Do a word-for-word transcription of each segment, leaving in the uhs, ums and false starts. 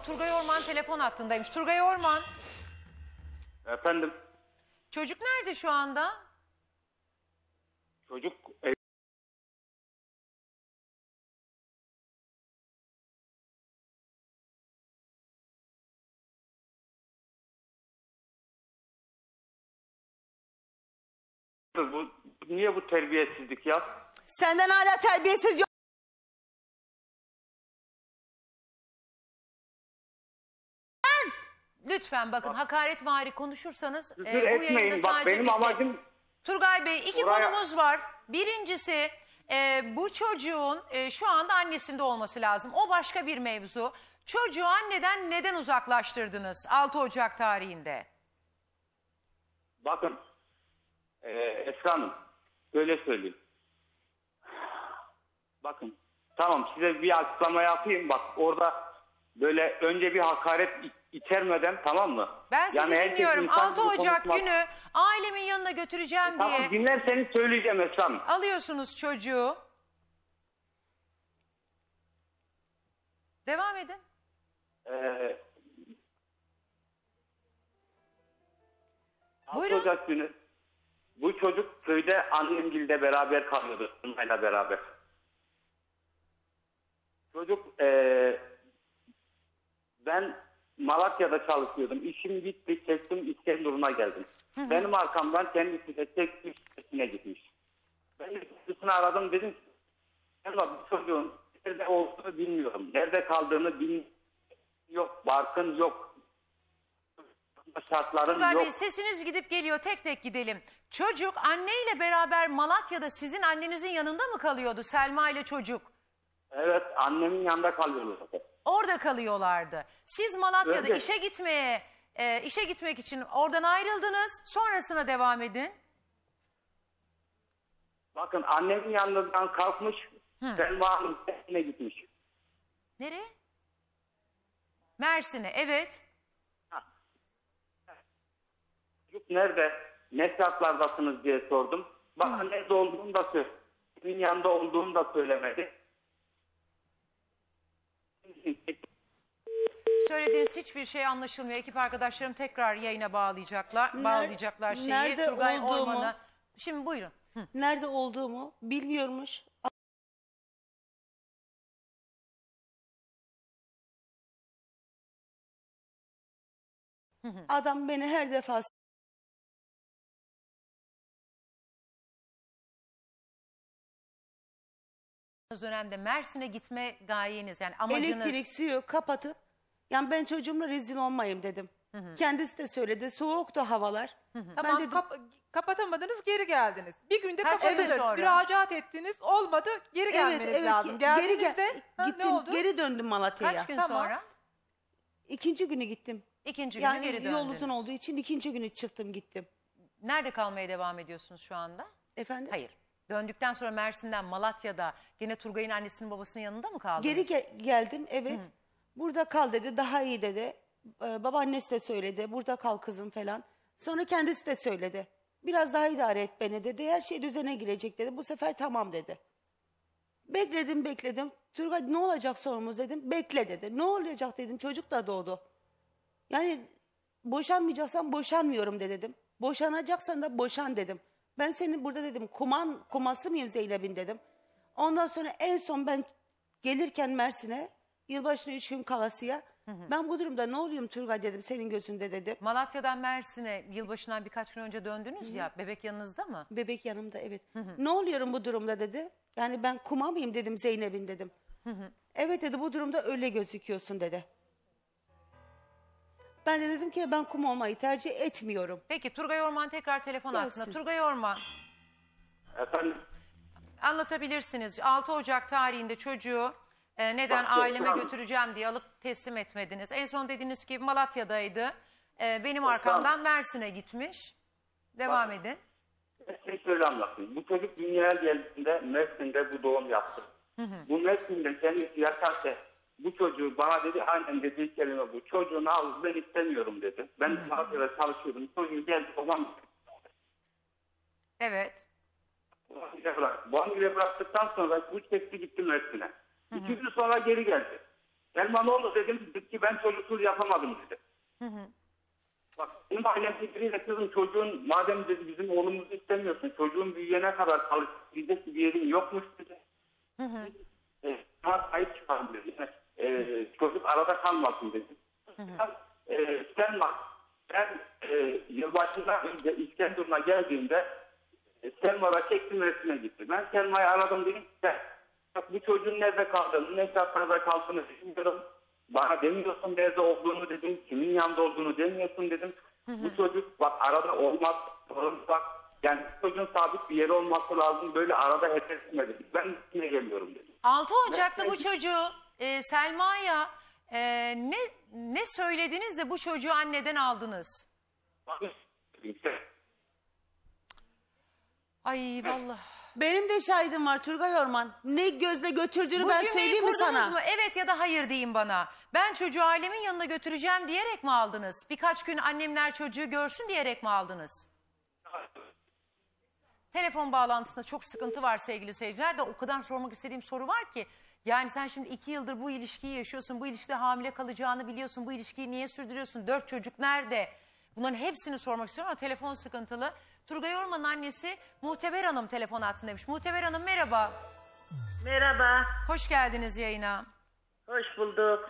Turgay Orman telefon hattındaymış. Turgay Orman. Efendim. Çocuk nerede şu anda? Çocuk ev... Bu, niye bu terbiyesizlik ya? Senden hala terbiyesiz yok. Lütfen bakın bak, hakaretvari konuşursanız e, bu etmeyin, yayında bak, sadece benim amacım... Turgay Bey iki oraya... konumuz var. Birincisi e, bu çocuğun e, şu anda annesinde olması lazım. O başka bir mevzu. Çocuğu anneden neden uzaklaştırdınız altı Ocak tarihinde? Bakın e, Esra Hanım böyle söyleyeyim. Bakın tamam size bir açıklama yapayım. Bak orada böyle önce bir hakaret içermeden, tamam mı? Ben sizi yani dinliyorum. altı Ocak konuşmak... günü ailemin yanına götüreceğim e, diye. Tamam dinlerseniz söyleyeceğim Esra Hanım. Alıyorsunuz çocuğu. Devam edin. Ee, Buyurun. altı Ocak günü bu çocuk köyde annemgilde beraber kalıyordu. Onunla beraber. Çocuk ee, ben Malatya'da çalışıyordum. İşim bitti, çektim, İskenderun'a geldim. Hı hı. Benim arkamdan kendisi de çekti, işine gitmiş. Ben de kendisini aradım, dedim ki bu çocuğun nerede olduğunu bilmiyorum. Nerede kaldığını bilmiyorum. Yok, barkın yok. Şartların Turgay yok. Bey sesiniz gidip geliyor, tek tek gidelim. Çocuk anneyle beraber Malatya'da sizin annenizin yanında mı kalıyordu, Selma ile çocuk? Evet, annemin yanında kalıyorlardı. Orada kalıyorlardı. Siz Malatya'da Öyle. işe gitmeye, e, işe gitmek için oradan ayrıldınız. Sonrasına devam edin. Bakın annemin yanından kalkmış, Selma Hanım Mersin'e gitmiş. Nereye? Mersin'e, evet. Ha. Çocuk nerede, ne şartlardasınız diye sordum. Bana Hı. nerede olduğunu da söyledi. Kimin yanında olduğunu da söylemedi. Söylediğiniz hiçbir şey anlaşılmıyor. Ekip arkadaşlarım tekrar yayına bağlayacaklar. Ner bağlayacaklar şeyi. Nerede Turgay olduğumu, Orman'a. Şimdi buyurun. Hı. Nerede olduğumu bilmiyormuş. Hı hı. Adam beni her defasında dönemde Mersin'e gitme gayeniz, yani amacınız... elektrik suyu kapatıp, yani ben çocuğumla rezil olmayayım dedim. Hı hı. Kendisi de söyledi, soğuktu havalar. Hı hı. Tamam, ben dedim, kap kapatamadınız, geri geldiniz. Bir günde Kaç kapatılır, gün sonra? müracaat ettiniz, olmadı, geri gelmeniz evet, evet, lazım. Geri Geldiğinizde gel ha, gittim, ne oldu? geri döndüm Malatya'ya. Kaç gün Tamam. sonra? İkinci günü gittim. İkinci günü Yani geri döndünüz. yol uzun olduğu için ikinci günü çıktım gittim. Nerede kalmaya devam ediyorsunuz şu anda? Efendim? Hayır. Döndükten sonra Mersin'den Malatya'da yine Turgay'ın annesinin babasının yanında mı kaldınız? Geri ge geldim, evet. Hı. Burada kal dedi, daha iyi dedi. Ee, babaannesi de söyledi, burada kal kızım falan. Sonra kendisi de söyledi. Biraz daha idare et beni dedi. Her şey düzene girecek dedi. Bu sefer tamam dedi. Bekledim bekledim. Turgay ne olacak sorumuz dedim. Bekle dedi. Ne olacak dedim. Çocuk da doğdu. Yani boşanmayacaksan boşanmıyorum de dedim. Boşanacaksan da boşan dedim. Ben senin burada dedim kuman, kuması mıyım Zeynep'in dedim. Ondan sonra en son ben gelirken Mersin'e, yılbaşına üç gün kalasıya, hı hı. ben bu durumda ne oluyorum Turgay dedim senin gözünde dedim. Malatya'dan Mersin'e yılbaşından birkaç gün önce döndünüz, hı hı. ya, bebek yanınızda mı? Bebek yanımda, evet. Hı hı. Ne oluyorum bu durumda dedi. Yani ben kuma mıyım dedim Zeynep'in dedim. Hı hı. Evet dedi, bu durumda öyle gözüküyorsun dedi. Ben de dedim ki ben kum olmayı tercih etmiyorum. Peki Turgay Orman tekrar telefon Gelsin. hattında. Turgay Orman. Efendim? Anlatabilirsiniz. altı Ocak tarihinde çocuğu e, neden Bak, aileme tamam. götüreceğim diye alıp teslim etmediniz. En son dediğiniz gibi Malatya'daydı. E, benim Bak, arkamdan tamam. Mersin'e gitmiş. Devam Bak, edin. Ben şöyle anlatayım. Bu çocuk dünyaya geldiğinde Mersin'de bu doğum yaptı. Hı hı. Bu Mersin'de kendisi yatarken bu çocuğu bana dedi, annem dediği kelime bu. Çocuğunu al, ben istemiyorum dedi. Ben de Malatya'da çalışıyordum. Çocuğu geldi babam. Evet. Bu bırak. Bu bıraktıktan sonra bu çekti gitti Mersin'e. İki gün sonra geri geldi. Selma ne oldu dedim. Dedi ki ben çocuksuz yapamadım dedi. Hı hı. Bak benim ailem biriyle kızım çocuğun madem dedi bizim oğlumuzu istemiyorsun. Çocuğun büyüyene kadar çalışacak bir yerin yokmuş dedi. Hı hı. E, sana sahip çıkalım dedi. Yani, e, çocuk arada kalmasın dedi. Hı hı. E, Selma ben e, yılbaşından önce İskenderun'a geldiğimde e, Selma'da çektim resmine gitti. Ben Selma'yı aradım dedim ki bu çocuğun nerede kaldığını, ne şartlarda kaldığını bilmiyorum. Bana demiyorsun nerede olduğunu dedim, kimin yanında olduğunu demiyorsun dedim. Hı hı. Bu çocuk bak arada olmaz, bak yani çocuğun sabit bir yeri olması lazım. Böyle arada hedefime dedim. Ben üstüne geliyorum dedim. altı Ocak'ta ben, bu çocuğu e, Selma'ya e, ne ne söylediniz de bu çocuğu anneden aldınız? Ay vallahi. Benim de şahidim var Turgay Orman. Ne gözle götürdüğünü bu ben söyleyeyim mi sana? Mu? Evet ya da hayır deyin bana. Ben çocuğu ailemin yanına götüreceğim diyerek mi aldınız? Birkaç gün annemler çocuğu görsün diyerek mi aldınız? Telefon bağlantısında çok sıkıntı var sevgili seyirciler de o kadar sormak istediğim soru var ki. Yani sen şimdi iki yıldır bu ilişkiyi yaşıyorsun. Bu ilişkide hamile kalacağını biliyorsun. Bu ilişkiyi niye sürdürüyorsun? Dört çocuk nerede? Bunların hepsini sormak istiyorum ama telefon sıkıntılı. Turgay Orman'ın annesi Muhteber Hanım telefon hattındaymış. Muhteber Hanım merhaba. Merhaba. Hoş geldiniz yayına. Hoş bulduk.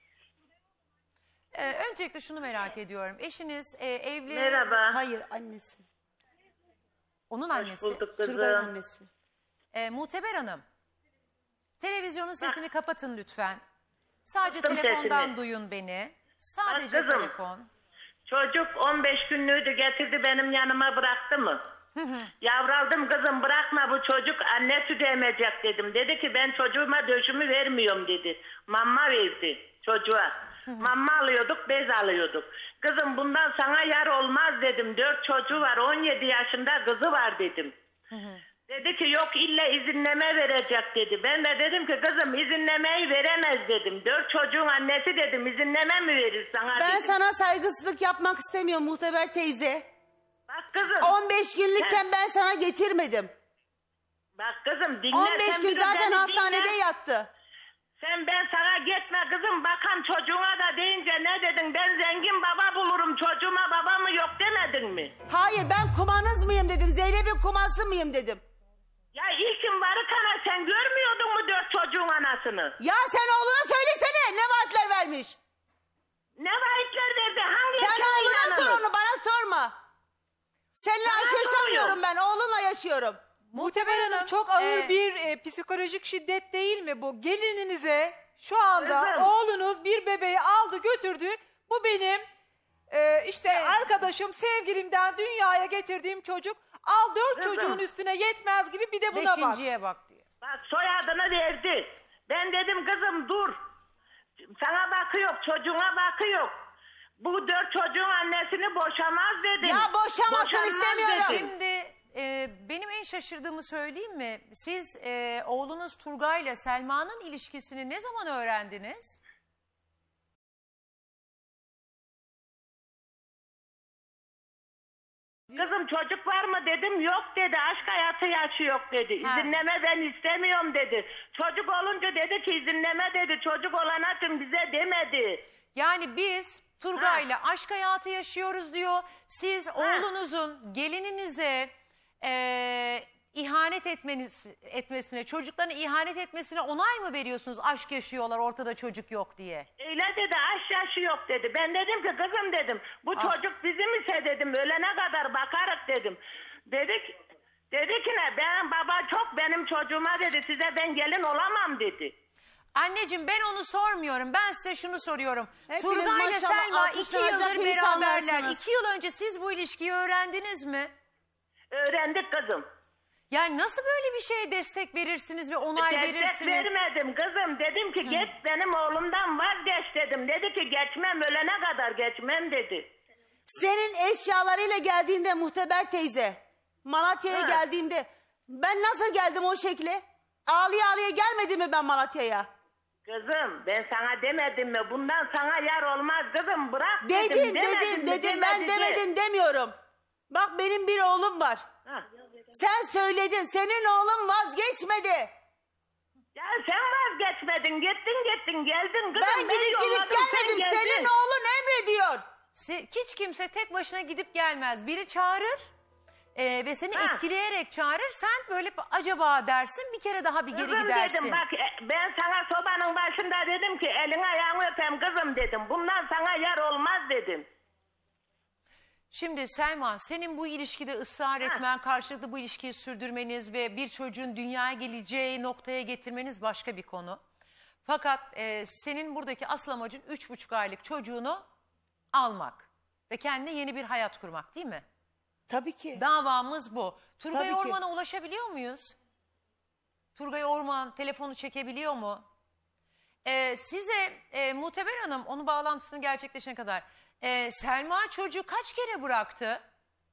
Ee, öncelikle şunu merak ediyorum. Eşiniz e, evli... Merhaba. Hayır annesi. Onun Hoş annesi. bulduk kızım. Turgay'ın annesi. Ee, Muhteber Hanım. Televizyonun sesini ha. kapatın lütfen. Sadece Kızım telefondan sesini. duyun beni. Sadece ha, kızım, telefon. Çocuk on beş günlüğüydü getirdi benim yanıma bıraktı mı? Hı hı. Yavraldım kızım bırakma bu çocuk anne sütü emecek dedim. Dedi ki ben çocuğuma döşümü vermiyorum dedi. Mamma verdi çocuğa. Hı hı. Mamma alıyorduk bez alıyorduk. Kızım bundan sana yar olmaz dedim. Dört çocuğu var on yedi yaşında kızı var dedim. Hı hı. Dedi ki yok illa izinleme verecek dedi. Ben de dedim ki kızım izinlemeyi veremez dedim. Dört çocuğun annesi dedim izinleme mi verir sana Ben dedim. sana saygısızlık yapmak istemiyorum Muhteber teyze. Bak kızım. on beş günlükken sen... ben sana getirmedim. Bak kızım dinle. on beş sen gün zaten hastanede dinle. yattı. Sen ben sana gitme kızım bakan çocuğuna da deyince ne dedin? Ben zengin baba bulurum çocuğuma baba mı yok demedin mi? Hayır ben kumanız mıyım dedim. Zeynep'in kuması mıyım dedim. Ya ilkin varıkana sen görmüyordun mu dört çocuğun anasını? Ya sen oğluna söylesene ne vaatler vermiş. Ne vaatler verdi? Hangi Sen oğluna sor onu bana sorma. Seninle Sana aşı yaşamıyorum soruyorum. ben oğlumla yaşıyorum. Muhteber Hanım çok ağır Ee, bir e, psikolojik şiddet değil mi bu? Gelininize şu anda Kızım. oğlunuz bir bebeği aldı götürdü. Bu benim e, işte Sev- arkadaşım sevgilimden dünyaya getirdiğim çocuk. Al dört Kızım. çocuğun üstüne yetmez gibi bir de buna bak. Beşinciye bak diyor. Bak soyadını verdi. Ben dedim kızım dur. Sana bakıyor çocuğuna bakıyor. Bu dört çocuğun annesini boşamaz dedim. Ya boşamasın Boşanmaz istemiyorum. dedim. Şimdi e, benim en şaşırdığımı söyleyeyim mi? Siz e, oğlunuz Turgay ile Selma'nın ilişkisini ne zaman öğrendiniz? Kızım çocuk var mı dedim yok dedi aşk hayatı yaşıyor dedi. Ha. İzinleme ben istemiyorum dedi. Çocuk olunca dedi ki izinleme dedi çocuk olan atın bize demedi. Yani biz Turgay'la aşk hayatı yaşıyoruz diyor. Siz oğlunuzun gelininize e, ihanet etmeniz, etmesine, çocuklarına ihanet etmesine onay mı veriyorsunuz? Aşk yaşıyorlar ortada çocuk yok diye. Öyle dedi aşk yaşı yok dedi. Ben dedim ki kızım dedim bu Ah. çocuk bizim ise dedim ölene kadar bakarız dedim. Dedik dedi ki ne ben baba çok benim çocuğuma dedi size ben gelin olamam dedi. Anneciğim ben onu sormuyorum. Ben size şunu soruyorum. Hepiniz Turgay ile maşallah Selma iki alkışlanacak yıldır beraberler. insanlarsınız. İki yıl önce siz bu ilişkiyi öğrendiniz mi? Öğrendik kızım. Yani nasıl böyle bir şeye destek verirsiniz ve onay Destek verirsiniz? vermedim kızım. Dedim ki geç benim oğlumdan vazgeç dedim. Dedi ki geçmem ölene kadar geçmem dedi. Senin eşyalarıyla geldiğinde Muhteber teyze, Malatya'ya Ha. geldiğimde ben nasıl geldim o şekle? Ağlıya ağlıya gelmedim mi ben Malatya'ya? Kızım ben sana demedim mi? Bundan sana yar olmaz kızım bırak dedim. Dedin, Demedim dedin, mi? dedin. Ben Demedi de. demedin demiyorum. Bak benim bir oğlum var. Ha. Sen söyledin. Senin oğlun vazgeçmedi. Ya sen vazgeçmedin, gittin gittin geldin kızım. Ben gidip gidip yolladım, sen gelmedim. geldin. Senin oğlun emrediyor. Se- Hiç kimse tek başına gidip gelmez. Biri çağırır e, ve seni Ha. etkileyerek çağırır. Sen böyle acaba dersin, bir kere daha bir geri Kızım gidersin. dedim bak e, ben sana sobanın başında dedim ki elini ayağını öpem kızım dedim. Bundan sana yer olmaz dedim. Şimdi Selma, senin bu ilişkide ısrar etmen, karşılıklı bu ilişkiyi sürdürmeniz ve bir çocuğun dünyaya geleceği noktaya getirmeniz başka bir konu. Fakat e, senin buradaki asıl amacın üç buçuk aylık çocuğunu almak ve kendine yeni bir hayat kurmak, değil mi? Tabii ki. Davamız bu. Turgay Tabii ki. Orman'a ulaşabiliyor muyuz? Turgay Orman telefonu çekebiliyor mu? Ee, size e, Muhteber Hanım, onun bağlantısını gerçekleşene kadar e, Selma çocuğu kaç kere bıraktı?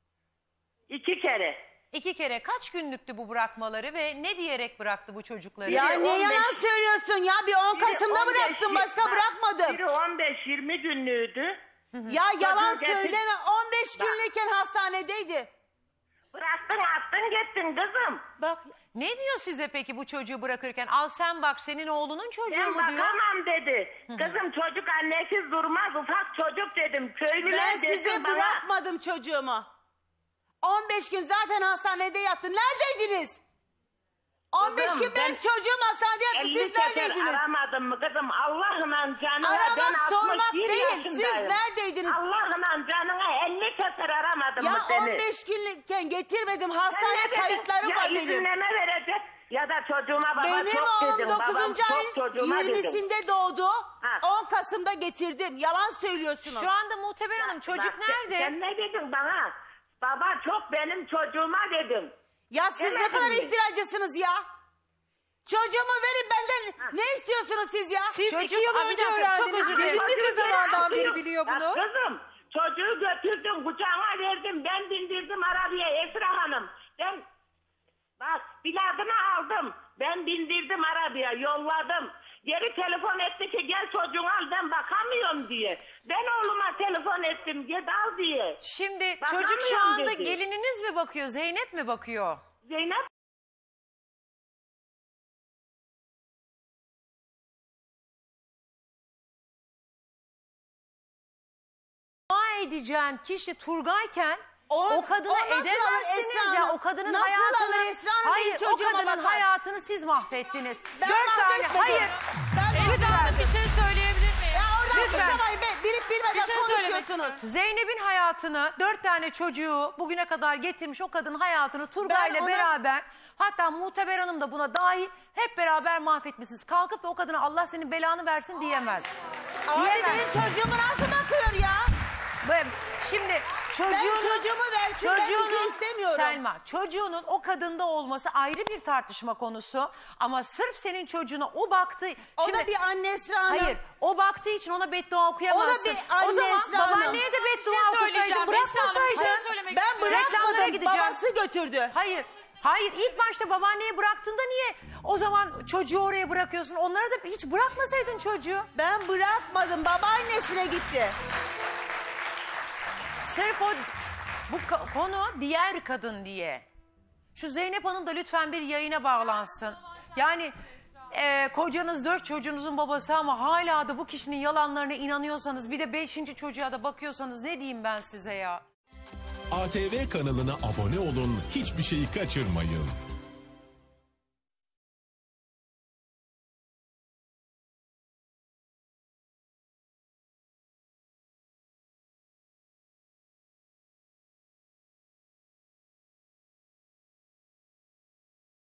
İki kere. İki kere. Kaç günlüktü bu bırakmaları ve ne diyerek bıraktı bu çocukları? Ya Biri ne on beş yalan söylüyorsun ya? Bir on Biri Kasım'da on beş bıraktım, başka bak, bırakmadım. Biri on beş yirmi günlüydü. Ya yalan Çocuğu getir- söyleme. on beş Bak. günlükken hastanedeydi. Bıraktın attın gittin kızım. Bak Ne diyor size peki bu çocuğu bırakırken? Al sen bak, senin oğlunun çocuğu Ben mu diyor? bakamam dedi. Kızım çocuk annesiz durmaz, ufak çocuk dedim. Köylüler ben desin size bana. bırakmadım çocuğumu. on beş gün zaten hastanede yattın. Neredeydiniz? on beş Kızım, gün benim ben çocuğum hastanede yattı. elli Siz sefer neredeydiniz? aramadın mı kızım? Allah'ına canına Aramak, ben sormak altmış bir değil. yaşındayım. Siz neredeydiniz? Allah'ına canına elli sefer aramadım mı Ya seni? on beş günlükken getirmedim. Sen Hastane ne dedin? kayıtlarım ya var benim. izinleme verecek ya da çocuğuma baba Benim çok oğlum dedim. Babam dokuzuncu çok ayın çocuğuma dedim. yirmisinde doğdu. Ha. on Kasım'da getirdim. Yalan söylüyorsunuz. Şu anda Muhteber Hanım çocuk Bak, sen- nerede? Sen ne dedin bana? Baba çok benim çocuğuma dedim. Ya siz ne Demedim kadar mi? iftiracısınız ya? Çocuğumu verin benden. Ne istiyorsunuz siz ya? Siz Çocuk- iki yıl Aa, bir önce dakika, çok öğrendiniz. özür dilerim. Geliniz ne zamandan beri biliyor Ya bunu? kızım çocuğu götürdüm kucağıma verdim. Ben bindirdim arabaya Esra Hanım. Ben bak biladını aldım. Ben bindirdim arabaya yolladım. Geri telefon etti ki gel çocuğunu al ben bakamıyorum diye. Ben oğluma telefon ettim git al diye. Şimdi Bakamıyorum çocuk şu anda dedi. gelininiz mi bakıyor, Zeynep mi bakıyor? Zeynep Dua edeceğin kişi Turgayken o, O- kadına o nasıl alır edemezsiniz Esra ya. Hanım? O kadının Nasıl hayatını... alır Esra Hanım? Hayır, Benim o çocuğuma kadının bakar. hayatını siz mahvettiniz. Ben Dört tane... mahvetmedim. Hayır. Ben Esra Hanım bir şey söyleyebilir miyim? Ya oradan Lütfen. suçlamayın be. Bilip bilmeden Bir şey söylemek konuşuyorsunuz. istiyorum. Zeynep'in hayatını, dört tane çocuğu bugüne kadar getirmiş o kadının hayatını Turgay'la Ben ona- beraber, hatta Muhteber Hanım da buna dahil, hep beraber mahvetmişsiniz. Kalkıp da o kadına Allah senin belanı versin diyemez. Abi Diyemez. benim çocuğumu nasıl bakıyor ya? Ben- Şimdi çocuğunu, çocuğumu versin, ben bir şey istemiyorum. Selma, çocuğunun o kadında olması ayrı bir tartışma konusu. Ama sırf senin çocuğuna o baktı. O Şimdi, da bir anne Esra Hanım. hayır, o baktığı için ona beddua okuyamazsın. O da bir anne o zaman Esra Hanım. babaanneye de Bir şey beddua söyleyeceğim, okusaydın, Esra Hanım, bir şey bırakmasaydın. söylemek Ben istiyorum. Reklamlara bırakmadım. gideceğim. Babası götürdü. Hayır. Hayır, ilk başta babaanneye bıraktığında niye o zaman çocuğu oraya bırakıyorsun? Onlara da hiç bırakmasaydın çocuğu. Ben bırakmadım. Babaannesine gitti. Sırf o bu ka- konu diğer kadın diye. Şu Zeynep Hanım da lütfen bir yayına bağlansın. Yani e, kocanız dört çocuğunuzun babası ama hala da bu kişinin yalanlarına inanıyorsanız, bir de beşinci çocuğa da bakıyorsanız ne diyeyim ben size ya? A T V kanalına abone olun, hiçbir şeyi kaçırmayın.